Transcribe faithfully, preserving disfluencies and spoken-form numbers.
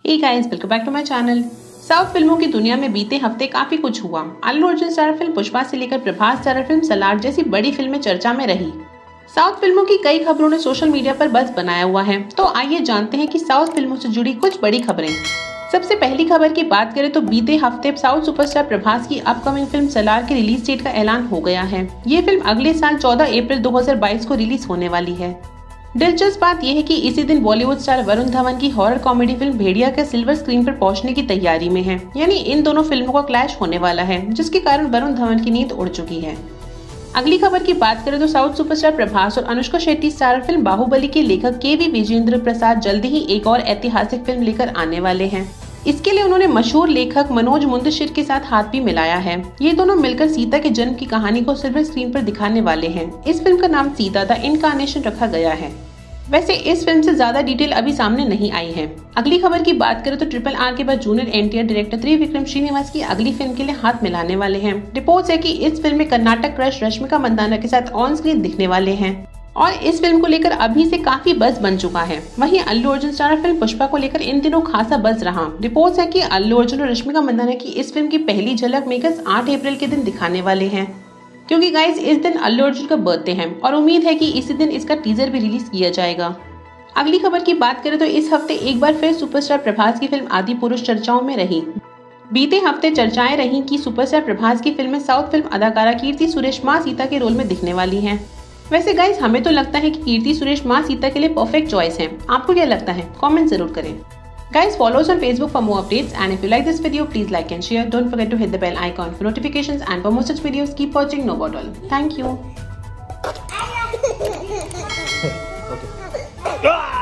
Hey guys, welcome back to my channel. South फिल्मों की दुनिया में बीते हफ्ते काफी कुछ हुआ। अल्लू अर्जुन स्टारर फिल्म पुष्पा से लेकर प्रभास स्टारर फिल्म सलार जैसी बड़ी फिल्में चर्चा में रही। साउथ फिल्मों की कई खबरों ने सोशल मीडिया पर बज़ बनाया हुआ है, तो आइए जानते हैं कि साउथ फिल्मों से जुड़ी कुछ बड़ी खबरें। सबसे पहली खबर की बात करें तो बीते हफ्ते साउथ सुपरस्टार प्रभास की अपकमिंग फिल्म सलार के रिलीज डेट का ऐलान हो गया है। ये फिल्म अगले साल चौदह अप्रैल दो हज़ार बाईस को रिलीज होने वाली है। दिलचस्प बात यह है कि इसी दिन बॉलीवुड स्टार वरुण धवन की हॉरर कॉमेडी फिल्म भेड़िया के सिल्वर स्क्रीन पर पहुंचने की तैयारी में है। यानी इन दोनों फिल्मों का क्लैश होने वाला है, जिसके कारण वरुण धवन की नींद उड़ चुकी है। अगली खबर की बात करें तो साउथ सुपरस्टार प्रभास और अनुष्का शेट्टी स्टारर फिल्म बाहुबली के लेखक के वी विजेंद्र प्रसाद जल्दी ही एक और ऐतिहासिक फिल्म लेकर आने वाले हैं। इसके लिए उन्होंने मशहूर लेखक मनोज मुंतशिर के साथ हाथ भी मिलाया है। ये दोनों मिलकर सीता के जन्म की कहानी को सिल्वर स्क्रीन पर दिखाने वाले हैं। इस फिल्म का नाम सीता द इनकार्नेशन रखा गया है। वैसे इस फिल्म से ज्यादा डिटेल अभी सामने नहीं आई है। अगली खबर की बात करें तो ट्रिपल आर के बाद junior N T R director Trivikram Srinivas की अगली फिल्म के लिए हाथ मिलाने वाले हैं। रिपोर्ट्स है कि इस फिल्म में कर्नाटक क्रश रश्मिका मंदाना के साथ ऑन स्क्रीन दिखने वाले हैं और इस फिल्म को लेकर अभी से काफी बज़ बन चुका है। वहीं अल्लू अर्जुन स्टारर फिल्म पुष्पा को लेकर इन दिनों खासा बज़ रहा। रिपोर्ट्स है कि अल्लू अर्जुन और रश्मिका मंदाना की इस फिल्म की पहली झलक मेकर्स आठ अप्रैल के दिन दिखाने वाले हैं, क्योंकि गाइस इस दिन अल्लू अर्जुन का बर्थडे है और उम्मीद है कि इसी दिन इसका टीजर भी रिलीज किया जाएगा। अगली खबर की बात करें तो इस हफ्ते एक बार फिर सुपरस्टार प्रभास की फिल्म आदिपुरुष चर्चाओं में रही। बीते हफ्ते चर्चाएं रही कि सुपरस्टार प्रभास की फिल्म में साउथ फिल्म अदाकारा कीर्ति सुरेश मां सीता के रोल में दिखने वाली हैं। वैसे गाइस हमें तो लगता है कि कीर्ति सुरेश मां सीता के लिए परफेक्ट चॉइस है। आपको क्या लगता है? कमेंट जरूर करें। Guys, follow us on Facebook for more updates, and if you like this video, please like and share. Don't forget to hit the bell icon for notifications, and for more such videos, keep watching No Bottle. Thank you. Okay.